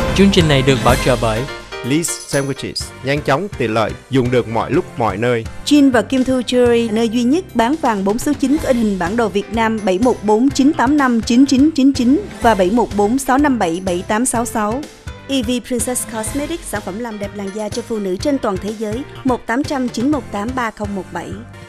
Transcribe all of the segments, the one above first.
Chương trình này được bảo trợ bởi Lee's Sandwiches, nhanh chóng, tiện lợi, dùng được mọi lúc, mọi nơi. Jin và Kim Thu Jewelry, nơi duy nhất bán vàng 4 số 9 có in hình bản đồ Việt Nam 714 985 9999 và 714 657 7866. EV Princess Cosmetics, sản phẩm làm đẹp làn da cho phụ nữ trên toàn thế giới, 1800 918 3017.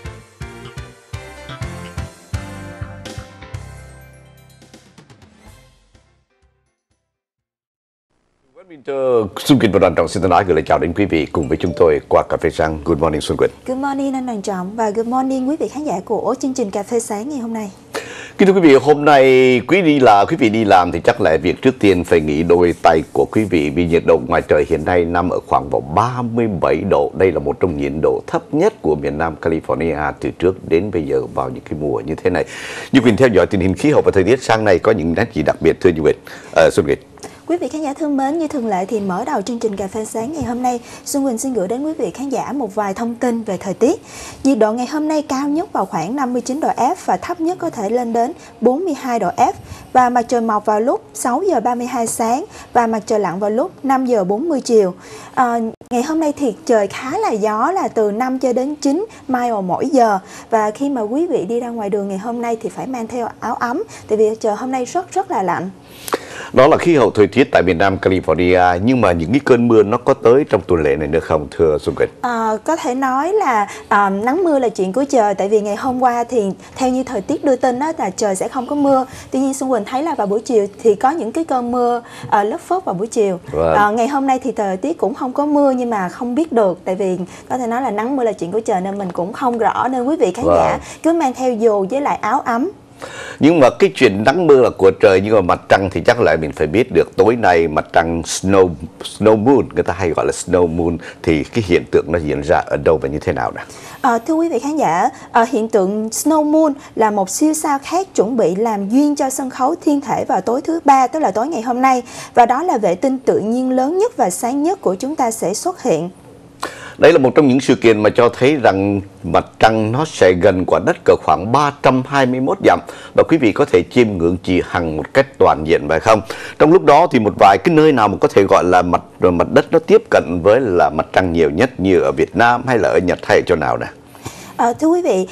Xuân Quỳnh và Đoàn Trọng xin thân ái gửi lời chào đến quý vị cùng với chúng tôi qua cà phê sáng. Good morning Xuân Quỳnh. Good morning anh Đoàn Trọng và good morning quý vị khán giả của chương trình cà phê sáng ngày hôm nay. Kính thưa quý vị, hôm nay quý vị đi làm thì chắc là việc trước tiên phải nghĩ đôi tay của quý vị, vì nhiệt độ ngoài trời hiện nay nằm ở khoảng vào 37 độ. Đây là một trong nhiệt độ thấp nhất của miền Nam California từ trước đến bây giờ vào những cái mùa như thế này. Như Quỳnh theo dõi tình hình khí hậu và thời tiết sang này có những nét gì đặc biệt thưa Như Quỳnh? Xuân Quỳnh. Quý vị khán giả thân mến, như thường lệ thì mở đầu chương trình cà phê sáng ngày hôm nay, Xuân Quỳnh xin gửi đến quý vị khán giả một vài thông tin về thời tiết. Nhiệt độ ngày hôm nay cao nhất vào khoảng 59 độ F và thấp nhất có thể lên đến 42 độ F. Và mặt trời mọc vào lúc 6 giờ 32 sáng và mặt trời lặn vào lúc 5 giờ 40 chiều. Ngày hôm nay thì trời khá là gió, là từ 5 cho đến 9 mile mỗi giờ. Và khi mà quý vị đi ra ngoài đường ngày hôm nay thì phải mang theo áo ấm, tại vì trời hôm nay rất là lạnh. Đó là khí hậu thời tiết tại miền Nam California, nhưng mà những cái cơn mưa nó có tới trong tuần lễ này nữa không thưa Xuân Quỳnh? Có thể nói là nắng mưa là chuyện của trời, tại vì ngày hôm qua thì theo như thời tiết đưa tin là trời sẽ không có mưa. Tuy nhiên Xuân Quỳnh thấy là vào buổi chiều thì có những cái cơn mưa lất phất vào buổi chiều. Ngày hôm nay thì thời tiết cũng không có mưa, nhưng mà không biết được, tại vì có thể nói là nắng mưa là chuyện của trời nên mình cũng không rõ, nên quý vị khán giả cứ mang theo dù với lại áo ấm. Nhưng mà cái chuyện nắng mưa là của trời, nhưng mà mặt trăng thì chắc là mình phải biết được. Tối nay mặt trăng snow moon, người ta hay gọi là snow moon, thì cái hiện tượng nó diễn ra ở đâu và như thế nào nè? Thưa quý vị khán giả, hiện tượng snow moon là một siêu sao khác chuẩn bị làm duyên cho sân khấu thiên thể vào tối thứ Ba, tức là tối ngày hôm nay. Và đó là vệ tinh tự nhiên lớn nhất và sáng nhất của chúng ta sẽ xuất hiện. Đây là một trong những sự kiện mà cho thấy rằng mặt trăng nó sẽ gần quả đất cỡ khoảng 321 dặm và quý vị có thể chiêm ngưỡng chị Hằng một cách toàn diện phải không? Trong lúc đó thì một vài cái nơi nào mà có thể gọi là mặt đất nó tiếp cận với là mặt trăng nhiều nhất, như ở Việt Nam hay là ở Nhật hay ở chỗ nào nè? Thưa quý vị,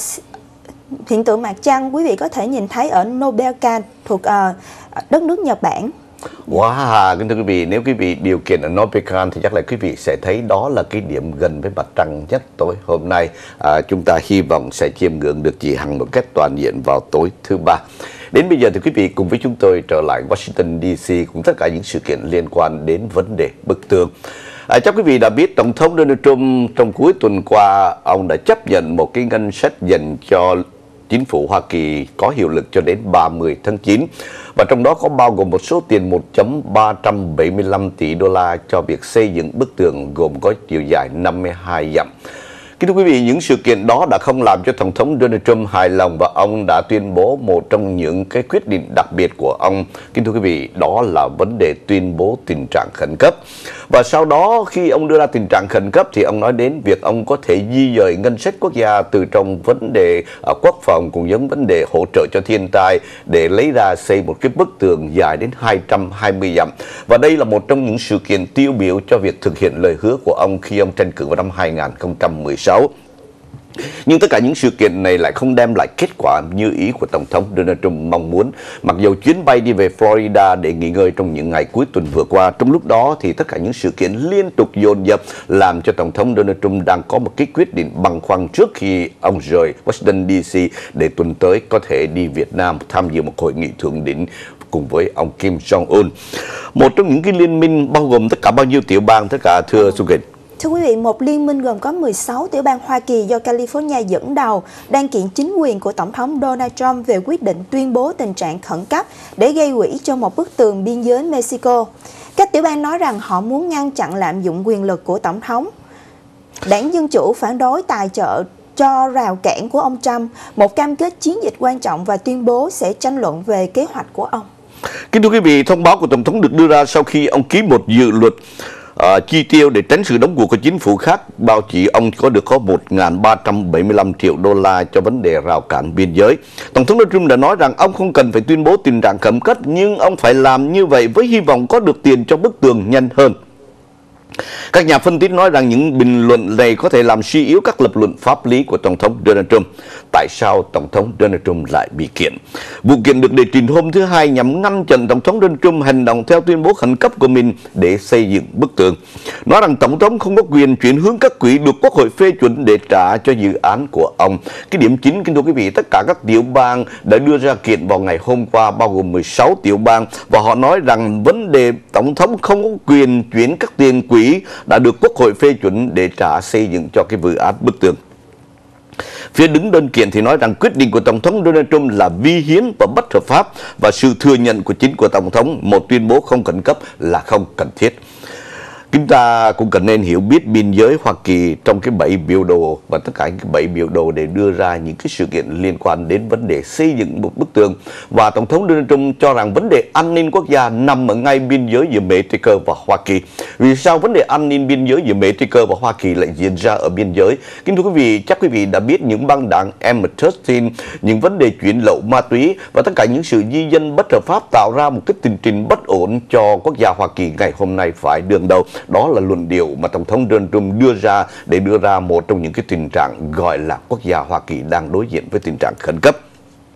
hiện tượng mặt trăng quý vị có thể nhìn thấy ở Nobeca thuộc đất nước Nhật Bản. Wow, kính thưa quý vị, nếu quý vị điều khiển ở Nobecan thì chắc là quý vị sẽ thấy đó là cái điểm gần với mặt trăng nhất tối hôm nay. Chúng ta hy vọng sẽ chiêm ngưỡng được chị Hằng một cách toàn diện vào tối thứ Ba. Đến bây giờ thì quý vị cùng với chúng tôi trở lại Washington DC cùng tất cả những sự kiện liên quan đến vấn đề bức tường. Chắc quý vị đã biết Tổng thống Donald Trump trong cuối tuần qua, ông đã chấp nhận một cái ngân sách dành cho chính phủ Hoa Kỳ có hiệu lực cho đến 30 tháng 9. Và trong đó có bao gồm một số tiền 1.375 tỷ đô la cho việc xây dựng bức tường gồm có chiều dài 52 dặm. Kính thưa quý vị, những sự kiện đó đã không làm cho Tổng thống Donald Trump hài lòng và ông đã tuyên bố một trong những cái quyết định đặc biệt của ông. Kính thưa quý vị, đó là vấn đề tuyên bố tình trạng khẩn cấp. Và sau đó khi ông đưa ra tình trạng khẩn cấp thì ông nói đến việc ông có thể di dời ngân sách quốc gia từ trong vấn đề quốc phòng cùng với vấn đề hỗ trợ cho thiên tai để lấy ra xây một cái bức tường dài đến 220 dặm. Và đây là một trong những sự kiện tiêu biểu cho việc thực hiện lời hứa của ông khi ông tranh cử vào năm 2016. Nhưng tất cả những sự kiện này lại không đem lại kết quả như ý của Tổng thống Donald Trump mong muốn. Mặc dù chuyến bay đi về Florida để nghỉ ngơi trong những ngày cuối tuần vừa qua, trong lúc đó thì tất cả những sự kiện liên tục dồn dập làm cho Tổng thống Donald Trump đang có một cái quyết định băn khoăn trước khi ông rời Washington DC để tuần tới có thể đi Việt Nam tham dự một hội nghị thượng đỉnh cùng với ông Kim Jong-un. Một trong những cái liên minh bao gồm tất cả bao nhiêu tiểu bang, tất cả thưa Xuân Quỳnh? Thưa quý vị, một liên minh gồm có 16 tiểu bang Hoa Kỳ do California dẫn đầu đang kiện chính quyền của Tổng thống Donald Trump về quyết định tuyên bố tình trạng khẩn cấp để gây quỹ cho một bức tường biên giới Mexico. Các tiểu bang nói rằng họ muốn ngăn chặn lạm dụng quyền lực của Tổng thống. Đảng Dân Chủ phản đối tài trợ cho rào cản của ông Trump, một cam kết chiến dịch quan trọng và tuyên bố sẽ tranh luận về kế hoạch của ông. Kính thưa quý vị, thông báo của Tổng thống được đưa ra sau khi ông ký một dự luật chi tiêu để tránh sự đóng cuộc của chính phủ khác. Báo chí ông có 1.375 triệu đô la cho vấn đề rào cản biên giới. Tổng thống Donald Trump đã nói rằng ông không cần phải tuyên bố tình trạng khẩn cấp, nhưng ông phải làm như vậy với hy vọng có được tiền cho bức tường nhanh hơn. Các nhà phân tích nói rằng những bình luận này có thể làm suy yếu các lập luận pháp lý của Tổng thống Donald Trump. Tại sao Tổng thống Donald Trump lại bị kiện? Vụ kiện được đề trình hôm thứ Hai nhằm ngăn chặn Tổng thống Donald Trump hành động theo tuyên bố khẩn cấp của mình để xây dựng bức tường. Nói rằng Tổng thống không có quyền chuyển hướng các quỹ được Quốc hội phê chuẩn để trả cho dự án của ông. Cái điểm chính, kính thưa quý vị, tất cả các tiểu bang đã đưa ra kiện vào ngày hôm qua, bao gồm 16 tiểu bang, và họ nói rằng vấn đề Tổng thống không có quyền chuyển các tiền quỹ đã được Quốc hội phê chuẩn để trả xây dựng cho cái dự án bức tường. Phía đứng đơn kiện thì nói rằng quyết định của Tổng thống Donald Trump là vi hiến và bất hợp pháp, và sự thừa nhận của chính của Tổng thống một tuyên bố không khẩn cấp là không cần thiết. Chúng ta cũng cần nên hiểu biết biên giới Hoa Kỳ trong cái 7 biểu đồ, và tất cả những 7 biểu đồ để đưa ra những cái sự kiện liên quan đến vấn đề xây dựng một bức tường. Và Tổng thống Donald Trump cho rằng vấn đề an ninh quốc gia nằm ở ngay biên giới giữa Mexico và Hoa Kỳ. Vì sao vấn đề an ninh biên giới giữa Mexico và Hoa Kỳ lại diễn ra ở biên giới? Kính thưa quý vị, chắc quý vị đã biết những băng đảng M13, những vấn đề chuyển lậu ma túy và tất cả những sự di dân bất hợp pháp tạo ra một cái tình trình bất ổn cho quốc gia Hoa Kỳ ngày hôm nay phải đương đầu. Đó là luận điệu mà Tổng thống Donald Trump đưa ra để đưa ra một trong những cái tình trạng gọi là quốc gia Hoa Kỳ đang đối diện với tình trạng khẩn cấp.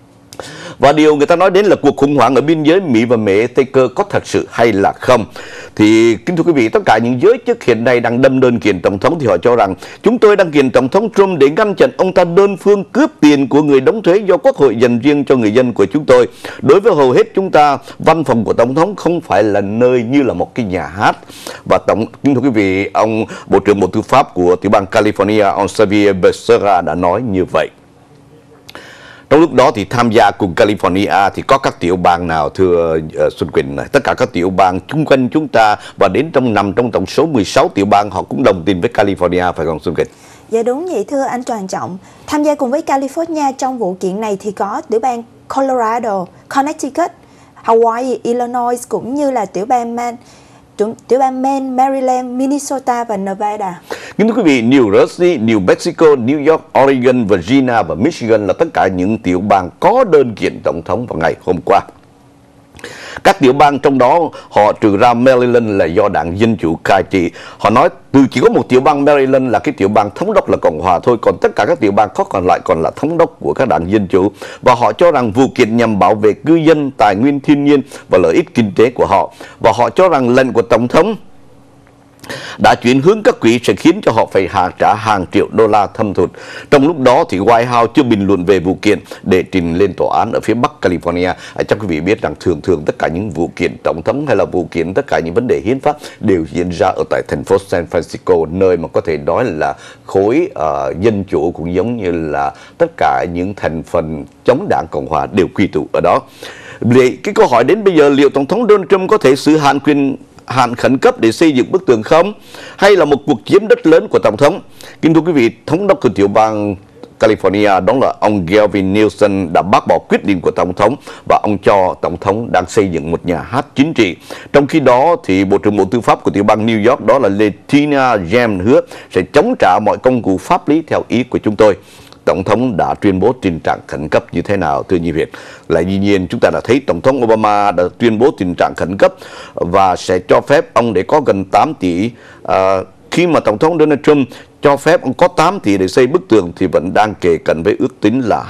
Và điều người ta nói đến là cuộc khủng hoảng ở biên giới Mỹ và Mexico có thật sự hay là không. Thì kính thưa quý vị, tất cả những giới chức hiện nay đang đâm đơn kiện Tổng thống thì họ cho rằng chúng tôi đang kiện Tổng thống Trump để ngăn chặn ông ta đơn phương cướp tiền của người đóng thuế do Quốc hội dành riêng cho người dân của chúng tôi. Đối với hầu hết chúng ta, văn phòng của Tổng thống không phải là nơi như là một cái nhà hát. Và kính thưa quý vị, ông Bộ trưởng Bộ Tư pháp của tiểu bang California, ông Xavier Becerra đã nói như vậy. Trong lúc đó thì tham gia cùng California thì có các tiểu bang nào, thưa Xuân Quỳnh? Tất cả các tiểu bang chung quanh chúng ta và đến nằm trong tổng số 16 tiểu bang họ cũng đồng tình với California, phải không Xuân Quỳnh? Dạ đúng vậy thưa anh Toàn Trọng. Tham gia cùng với California trong vụ kiện này thì có tiểu bang Colorado, Connecticut, Hawaii, Illinois cũng như là tiểu bang Maine, Maryland, Minnesota và Nevada. Kính thưa quý vị, New Jersey, New Mexico, New York, Oregon, Virginia và Michigan là tất cả những tiểu bang có đơn kiện Tổng thống vào ngày hôm qua. Các tiểu bang trong đó họ trừ ra Maryland là do đảng Dân Chủ cai trị. Họ nói chỉ có một tiểu bang Maryland là cái tiểu bang thống đốc là Cộng hòa thôi, còn tất cả các tiểu bang còn lại còn là thống đốc của các đảng Dân Chủ. Và họ cho rằng vụ kiện nhằm bảo vệ cư dân, tài nguyên thiên nhiên và lợi ích kinh tế của họ. Và họ cho rằng lệnh của Tổng thống đã chuyển hướng các quỹ sẽ khiến cho họ phải trả hàng triệu đô la thâm thụt. Trong lúc đó thì White House chưa bình luận về vụ kiện để trình lên tòa án ở phía Bắc California. Chắc quý vị biết rằng thường tất cả những vụ kiện tổng thống hay là vụ kiện tất cả những vấn đề hiến pháp đều diễn ra ở tại thành phố San Francisco, nơi mà có thể nói là khối dân chủ cũng giống như là tất cả những thành phần chống đảng Cộng hòa đều quy tụ ở đó. Vậy cái câu hỏi đến bây giờ, liệu Tổng thống Donald Trump có thể xử hạn khẩn cấp để xây dựng bức tường không? Hay là một cuộc chiếm đất lớn của Tổng thống? Kính thưa quý vị, thống đốc của tiểu bang California đó là ông Gavin Newsom đã bác bỏ quyết định của Tổng thống và ông cho Tổng thống đang xây dựng một nhà hát chính trị. Trong khi đó thì Bộ trưởng Bộ Tư pháp của tiểu bang New York đó là Letitia James hứa sẽ chống trả mọi công cụ pháp lý theo ý của chúng tôi. Tổng thống đã tuyên bố tình trạng khẩn cấp như thế nào, thưa Nhi Việt? Là dĩ nhiên chúng ta đã thấy Tổng thống Obama đã tuyên bố tình trạng khẩn cấp và sẽ cho phép ông để có gần 8 tỷ. Khi mà Tổng thống Donald Trump cho phép ông có 8 tỷ để xây bức tường thì vẫn đang kề cận với ước tính là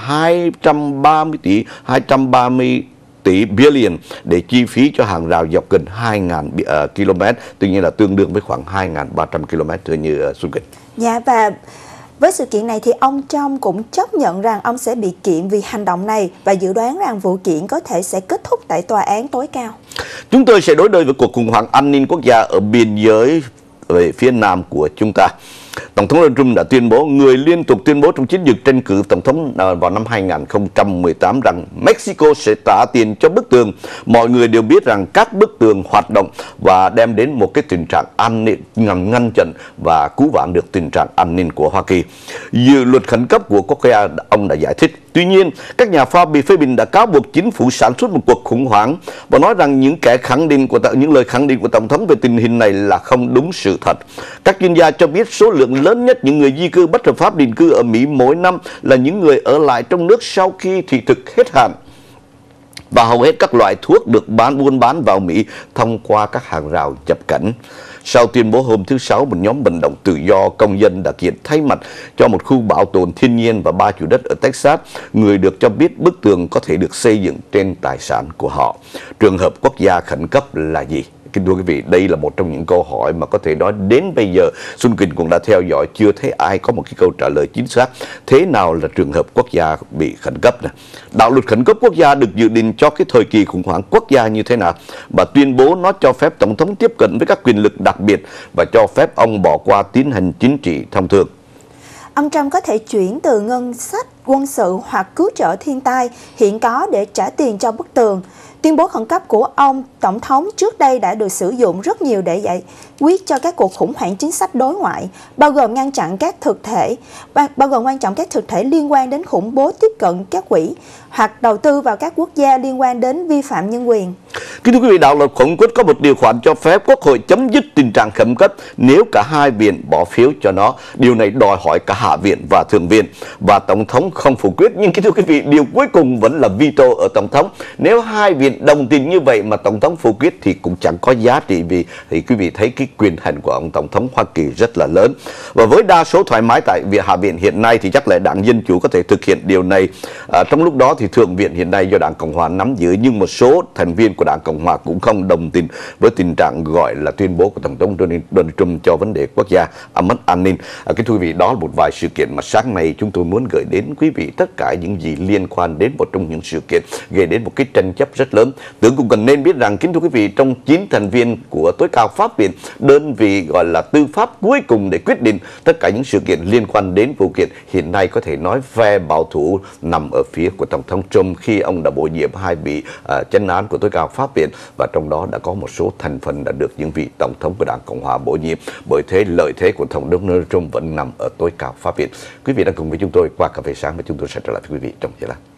230 tỷ billion để chi phí cho hàng rào dọc gần 2.000 km, tuy nhiên là tương đương với khoảng 2.300 km, thưa như Xuân Quỳnh. Dạ, và với sự kiện này thì ông Trump cũng chấp nhận rằng ông sẽ bị kiện vì hành động này và dự đoán rằng vụ kiện có thể sẽ kết thúc tại tòa án tối cao. Chúng tôi sẽ đối đầu với cuộc khủng hoảng an ninh quốc gia ở biên giới về phía nam của chúng ta. Tổng thống Donald Trump đã tuyên bố, người liên tục tuyên bố trong chiến dịch tranh cử tổng thống vào năm 2018 rằng Mexico sẽ trả tiền cho bức tường. Mọi người đều biết rằng các bức tường hoạt động và đem đến một cái tình trạng an ninh, nhằm ngăn chặn và cứu vãn được tình trạng an ninh của Hoa Kỳ. Dự luật khẩn cấp của quốc gia, ông đã giải thích. Tuy nhiên, các nhà phê bình đã cáo buộc chính phủ sản xuất một cuộc khủng hoảng và nói rằng những lời khẳng định của Tổng thống về tình hình này là không đúng sự thật. Các chuyên gia cho biết số lượng lớn nhất những người di cư bất hợp pháp định cư ở Mỹ mỗi năm là những người ở lại trong nước sau khi thị thực hết hạn. Và hầu hết các loại thuốc được buôn bán vào Mỹ thông qua các hàng rào nhập cảnh. Sau tuyên bố hôm thứ Sáu, một nhóm vận động tự do công dân đã kiện thay mặt cho một khu bảo tồn thiên nhiên và 3 chủ đất ở Texas, người được cho biết bức tường có thể được xây dựng trên tài sản của họ. Trường hợp quốc gia khẩn cấp là gì? Kính thưa quý vị, đây là một trong những câu hỏi mà có thể nói đến bây giờ Xuân Quỳnh cũng đã theo dõi, chưa thấy ai có một cái câu trả lời chính xác. Thế nào là trường hợp quốc gia bị khẩn cấp này? Đạo luật khẩn cấp quốc gia được dự định cho cái thời kỳ khủng hoảng quốc gia như thế nào? Và tuyên bố nó cho phép Tổng thống tiếp cận với các quyền lực đặc biệt và cho phép ông bỏ qua tiến hành chính trị thông thường. Ông Trump có thể chuyển từ ngân sách quân sự hoặc cứu trợ thiên tai hiện có để trả tiền cho bức tường. Tuyên bố khẩn cấp của ông Tổng thống trước đây đã được sử dụng rất nhiều để giải quyết cho các cuộc khủng hoảng chính sách đối ngoại, bao gồm quan trọng các thực thể liên quan đến khủng bố tiếp cận các quỹ hoặc đầu tư vào các quốc gia liên quan đến vi phạm nhân quyền. Kính thưa quý vị, đạo luật khẩn cấp có một điều khoản cho phép Quốc hội chấm dứt tình trạng khẩn cấp nếu cả hai viện bỏ phiếu cho nó. Điều này đòi hỏi cả Hạ viện và Thượng viện, và Tổng thống không phủ quyết. Nhưng kính thưa quý vị, điều cuối cùng vẫn là veto ở Tổng thống. Nếu hai viện đồng tình như vậy mà Tổng thống phủ quyết thì cũng chẳng có giá trị, vì thì quý vị thấy cái quyền hành của ông Tổng thống Hoa Kỳ rất là lớn. Và với đa số thoải mái tại Hạ viện hiện nay thì chắc là Đảng Dân Chủ có thể thực hiện điều này. Trong lúc đó thì Thượng viện hiện nay do Đảng Cộng Hòa nắm giữ, nhưng một số thành viên của Đảng Cộng Hòa cũng không đồng tình với tình trạng gọi là tuyên bố của Tổng thống Donald Trump cho vấn đề quốc gia mất an ninh. Kính thưa quý vị, đó là một vài sự kiện mà sáng nay chúng tôi muốn gửi đến quý vị tất cả những gì liên quan đến một trong những sự kiện gây đến một cái tranh chấp rất lớn. Tưởng cũng cần nên biết rằng, kính thưa quý vị, trong 9 thành viên của tối cao pháp viện, đơn vị gọi là tư pháp cuối cùng để quyết định tất cả những sự kiện liên quan đến vụ kiện, hiện nay có thể nói phe bảo thủ nằm ở phía của Tổng thống Trump khi ông đã bổ nhiệm 2 vị chánh án của tối cao pháp viện, và trong đó đã có một số thành phần đã được những vị tổng thống của Đảng Cộng Hòa bổ nhiệm. Bởi thế lợi thế của Tổng thống Donald Trump vẫn nằm ở tối cao pháp viện. Quý vị đang cùng với chúng tôi qua cà phê sáng và chúng tôi sẽ trở lại với quý vị trong giây lát.